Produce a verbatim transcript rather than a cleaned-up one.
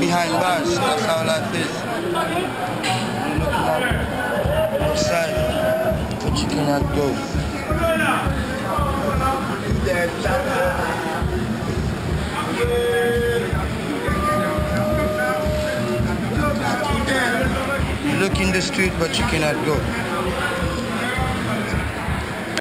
behind bars. That's how life is. You're looking outside, but you cannot go. You look in the street, but you cannot go.